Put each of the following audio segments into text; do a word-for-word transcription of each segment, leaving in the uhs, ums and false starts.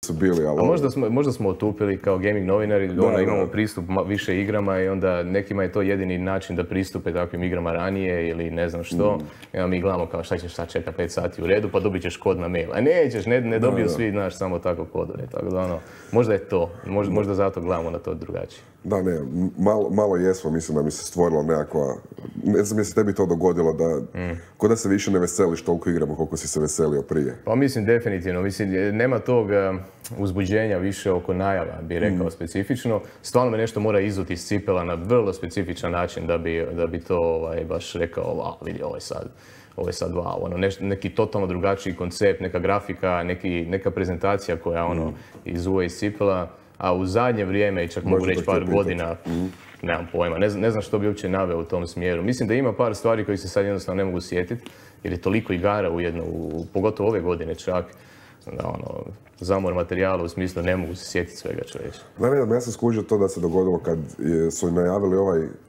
su bili, ali... A možda smo, možda smo otupili kao gaming novinari, da, onda imamo da. pristup više igrama i onda nekima je to jedini način da pristupe takvim igrama ranije ili ne znam što. Mm. I onda mi gledamo kao šta ćeš sad čeka pet sati u redu pa dobit ćeš kod na mail. A nećeš, ne, ne dobiju da, svi, znaš, samo tako kodove. Tako da ono, možda je to, možda, možda zato gledamo na to drugačije. Da, ne, malo, malo jesmo, mislim da mi se stvorila nekakva, ne znam je se tebi to dogodilo da, mm. ko da se više ne veseliš toliko igrama koliko si se veselio prije. Pa mislim definitivno, mislim nema tog uh, uzbuđenja više oko najava, bi rekao mm. specifično. Stvarno me nešto mora izuti iz cipela na vrlo specifičan način da bi, da bi to ovaj, baš rekao, wow, vidi ovo je sad. Ovo je sad wow, ono, neš, neki totalno drugačiji koncept, neka grafika, neki, neka prezentacija koja ono, mm. izuje iz cipela. A u zadnje vrijeme, i čak mogu reći par godina, mm. nemam pojma, ne, ne znam što bi uopće naveo u tom smjeru. Mislim da ima par stvari koji se sad jednostavno ne mogu sjetiti, jer je toliko igara ujedno, u, pogotovo ove godine čak, da ono, zamor materijala u smislu ne mogu se sjetiti svega čovječe. Da, ne, ja sam skužio to da se dogodilo kad je, su najavili ovaj uh,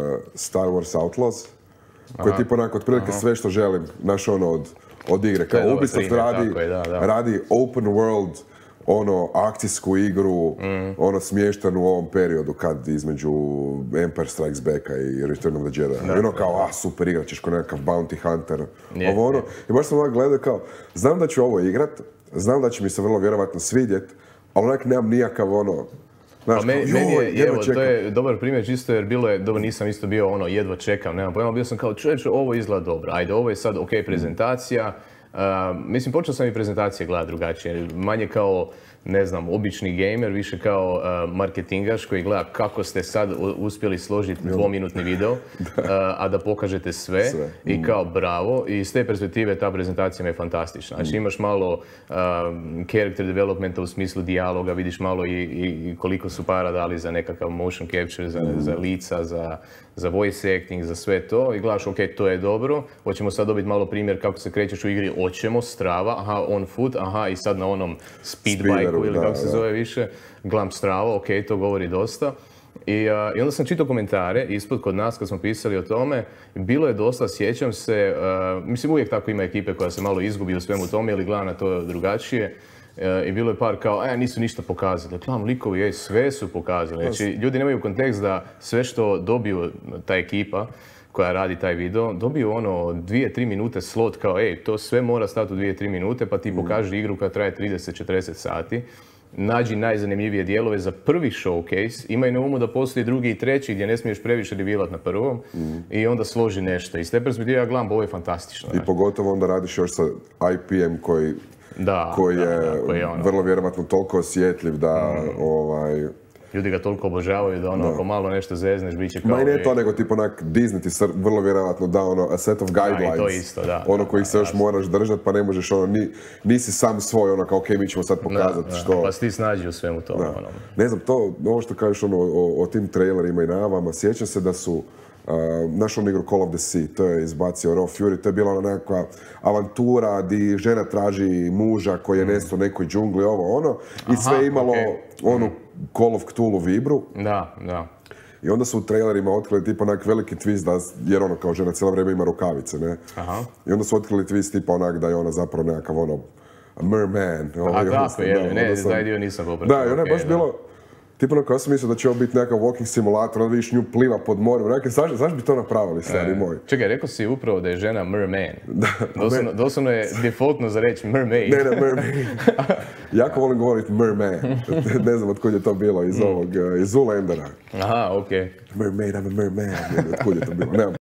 Star Wars Outlaws, koji je tipo onako otprilike sve što želim, naš ono od, od igre. Kao Ubisoft radi, je, da, da. radi open world, ono, akcijsku igru, mm. ono, smještanu u ovom periodu kad između Empire Strikes Backa i Return of the Jedi. I ono kao, a, super igra, ćeš ko nekakav bounty hunter, yeah, ovo ono. Yeah. I baš sam ovak gledao kao, znam da ću ovo igrat, znam da će mi se vrlo vjerovatno svidjet, ali onak nemam nijakav ono, znaš, pa meni, meni je, evo, to je dobar primjer čisto jer bilo je, dobro nisam isto bio ono, jedva čekam, nemam pojma, bio sam kao, čovječe, ovo izgleda dobro, ajde, ovo je sad ok prezentacija. Uh, mislim, počeo sam i prezentacije gledati drugačije, manje kao, ne znam, obični gamer, više kao uh, marketingaš koji gleda kako ste sad uspjeli složiti dvominutni video, uh, a da pokažete sve, sve. I kao bravo. I s te perspektive ta prezentacija mi je fantastična. Znači imaš malo uh, character developmenta u smislu dijaloga, vidiš malo i, i koliko su para dali za nekakav motion capture, za, za lica, za, za voice acting, za sve to i gledaš, ok, to je dobro, hoćemo sad dobiti malo primjer kako se krećeš u igri, hoćemo, strava, aha, on foot, aha, i sad na onom speed bike-u ili kako da, se da. zove više, gledam strava, ok, to govori dosta. I, uh, I onda sam čitao komentare ispod kod nas kad smo pisali o tome, bilo je dosta, sjećam se, uh, mislim uvijek tako ima ekipe koja se malo izgubi u svemu tome ili gleda na to drugačije. Uh, I bilo je par kao, e, nisu ništa pokazali. Gledam, likovi, ej, sve su pokazali. Znači, ljudi nemaju kontekst da sve što dobiju ta ekipa koja radi taj video, dobiju ono dvije tri minute slot kao, ej, to sve mora stati u dvije tri minute, pa ti pokaži igru koja traje trideset četrdeset sati. Nađi najzanimljivije dijelove za prvi showcase, imaj na umu da postoji drugi i treći gdje ne smiješ previše revealat na prvom mm. i onda složi nešto. Iz te perspektive ja gledam, ovo je fantastično. I pogotovo onda radiš još sa I P M koji, da, koji da, je, da, koji je ono. vrlo vjerovatno toliko osjetljiv da mm. ovaj... Ljudi ga toliko obožavaju da ono, da. ako malo nešto zezneš, bit će kao... Ma i ne to, nego tipo onak Disney ti vrlo vjerovatno da ono a set of guidelines. Da, i to isto, da. Ono kojih se još moraš držati pa ne možeš ono, ni, nisi sam svoj ono kao ok, mi ćemo sad pokazati što... Da, pa si ti snađi u svemu tome. Ono. Ne znam, to, ovo što kažeš ono, o, o tim trailerima i najavama, sjećam se da su Uh, naš on igru Call of the Sea, to je izbacio Raw Fury, to je bila ona nekakva avantura di žena traži muža koji je mm. nestao u nekoj džungli, ovo ono, i Aha, sve imalo okay. onu mm. Call of Cthulhu vibru. Da, da. I onda su u trailerima otkrili tipa onak veliki twist da, jer ono kao žena cijelo vrijeme ima rukavice, ne? Aha. I onda su otkrili twist tipa onak da je ona zapravo nekakav ono merman. A tako je, ne, taj dio nisam popratio. Da, i ona je baš okay, bilo... Tipo ono kao sam mislio da će ovo biti nekakav walking simulator, onda vidiš nju pliva pod morem. Rekao, zašto, zašto bi to napravili, stari moj? Čekaj, rekao si upravo da je žena merman. Da, doslovno, doslovno je defaultno za reći mermaid. Ne, ne, mermaid. Jako volim govoriti merman. Ne znam otkud je to bilo, iz ovog, iz Zoolandera. Aha, okej. Okay. Mermaid, I'm a merman. Otkud je to bilo, nemam.